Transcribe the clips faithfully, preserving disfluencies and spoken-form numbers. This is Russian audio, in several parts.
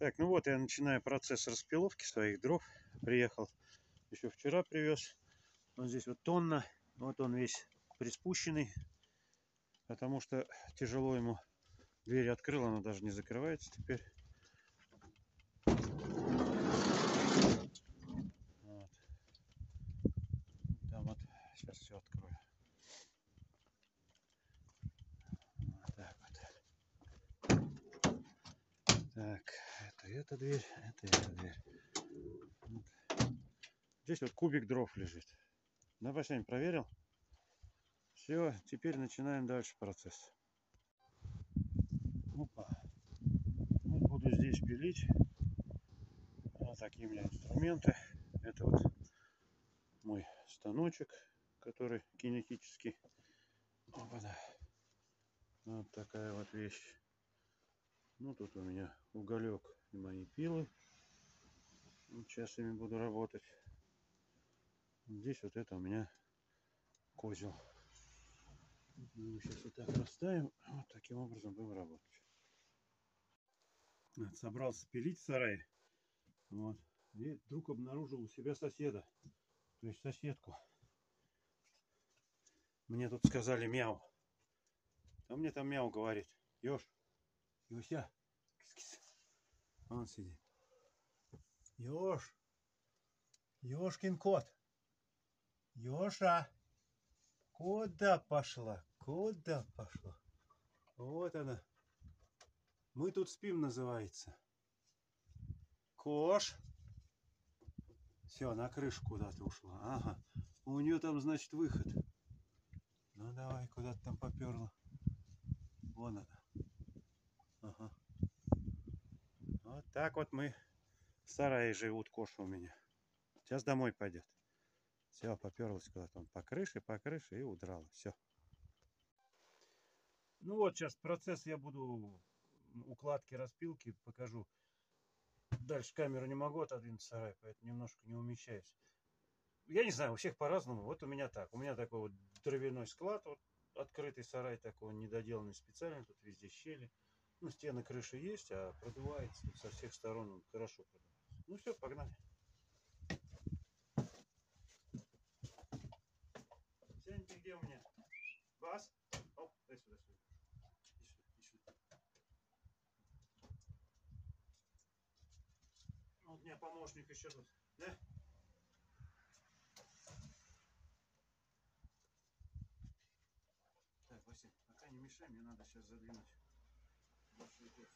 Так, ну вот я начинаю процесс распиловки своих дров. Приехал еще вчера, привез. Вот здесь вот тонна. Вот он весь приспущенный, потому что тяжело ему. Дверь открыл, она даже не закрывается теперь. Вот. Там вот, сейчас все открою. Вот так вот. Так, это эта дверь, это эта дверь. Вот. Здесь вот кубик дров лежит. Да, Басень, проверил? Все, теперь начинаем дальше процесс. Опа. Вот буду здесь пилить. Вот такие у меня инструменты. Это вот мой станочек, который кинетический. Опа, да. Вот такая вот вещь. Ну, тут у меня уголек и мои пилы. Вот сейчас ими буду работать. Здесь вот это у меня козел. Мы сейчас вот так расставим. Вот таким образом будем работать. Вот, собрался пилить в сарае. Вот. И вдруг обнаружил у себя соседа. То есть соседку. Мне тут сказали мяу. А мне там мяу говорит. Ёж, Ёся. Он сидит. Ёж. Ёшкин кот. Ёша. Куда пошла? Куда пошла? Вот она. Мы тут спим, называется. Кош. Все, на крышу куда-то ушла. Ага. У нее там, значит, выход. Ну давай, куда-то там поперла. Вон она. Ага. Вот так вот мы в сарае живут, коши у меня. Сейчас домой пойдет. Все, поперлась куда-то он по крыше, по крыше и удрала. Все. Ну вот сейчас процесс я буду укладки, распилки покажу. Дальше камеру не могу отодвинуть в сарай, поэтому немножко не умещаюсь. Я не знаю, у всех по-разному. Вот у меня так. У меня такой вот дровяной склад, вот открытый сарай такой, недоделанный специально. Тут везде щели. Ну, стены крыши есть, а продувается со всех сторон. Он хорошо продувается. Ну все, погнали. Сень, ты где у меня? Бас? Оп, дай сюда, сюда. Иди сюда, иди сюда. Вот у меня помощник еще тут. Да? Так, Вася, пока не мешай, мне надо сейчас задвинуть большой кофе.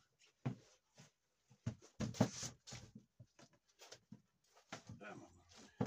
Да, мама.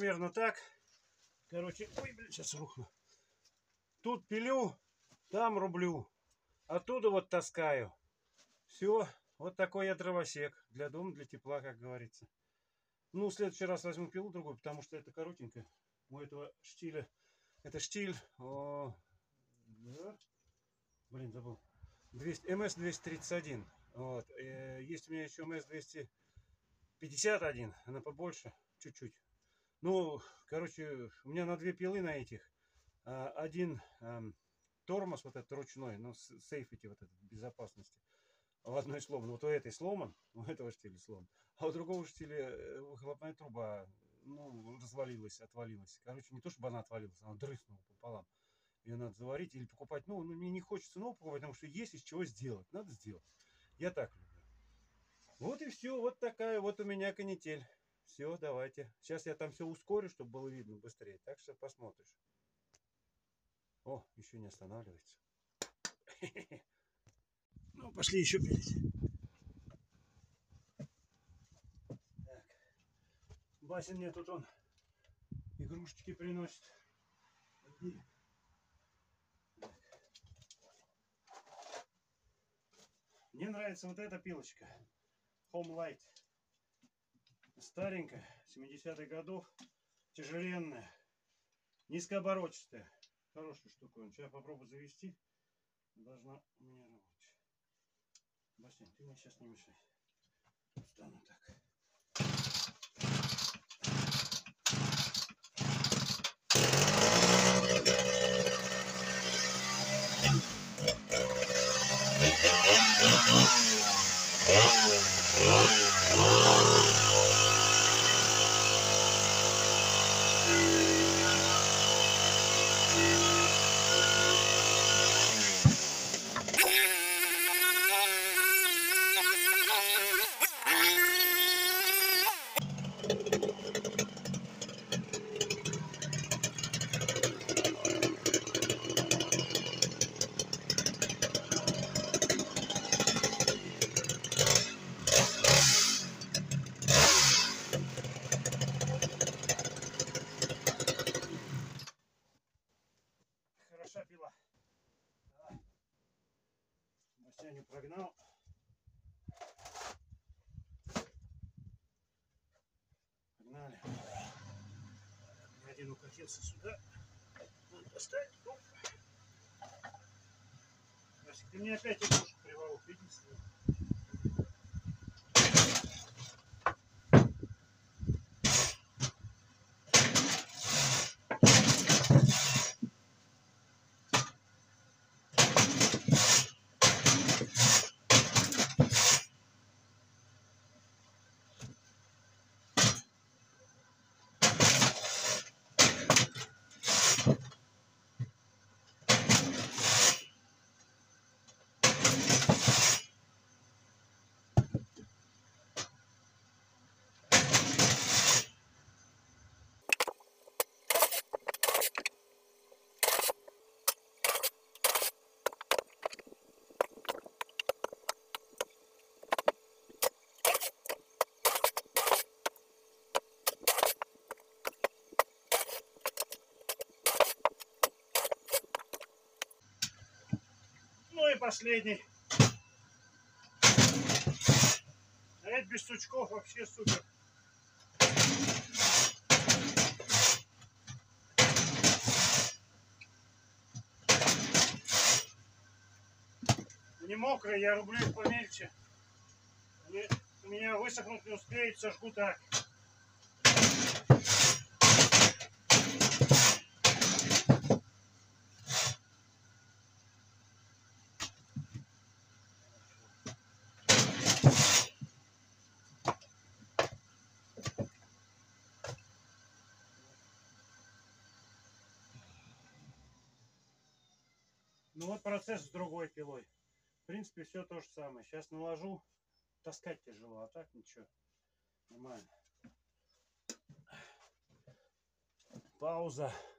примерно так. Короче, ой, блин, сейчас рухну. Тут пилю, там рублю. Оттуда вот таскаю. Все. Вот такой я дровосек. Для дома, для тепла, как говорится. Ну, в следующий раз возьму пилу другую, потому что это коротенькая. У этого штиля. Это штиль. О, да. Блин, забыл. двести, эм эс двести тридцать один. Вот. Есть у меня еще эм эс двести пятьдесят один. Она побольше. Чуть-чуть. Ну, короче, у меня на две пилы на этих. Один эм, тормоз вот этот ручной, ну, сейфити вот этот, безопасности. В одной сломан. Вот у этой сломан, у этого штиля сломан. А у другого штиля выхлопная труба, ну, развалилась, отвалилась. Короче, не то, чтобы она отвалилась, она дрыснула пополам. Ее надо заварить или покупать. Ну, ну, мне не хочется новую покупать, потому что есть из чего сделать. Надо сделать. Я так люблю. Вот и все. Вот такая вот у меня канитель. Все, давайте. Сейчас я там все ускорю, чтобы было видно быстрее. Так что посмотришь. О, еще не останавливается. Ну, пошли еще пилить. Так. Басин мне тут он игрушечки приносит. Мне нравится вот эта пилочка. Home Light. Старенькая, семидесятых годов. Тяжеленная. Низкооборотистая. Хорошая штука. Сейчас попробую завести. Должна у меня работать. Басин, ты мне сейчас не мешай. Встану так. Хороша пила. Басяню прогнал. Погнали. Один укатился сюда. Надо достать. Оп. Басик, ты мне опять игрушку приволок. Иди сюда. Ну и последний. А это без сучков вообще супер. Не мокрые, я рублю их помельче. Они у меня высохнуть не успеют, сожгу так. Ну вот процесс с другой пилой. В принципе, все то же самое. Сейчас наложу. Таскать тяжело, а так ничего. Нормально. Пауза.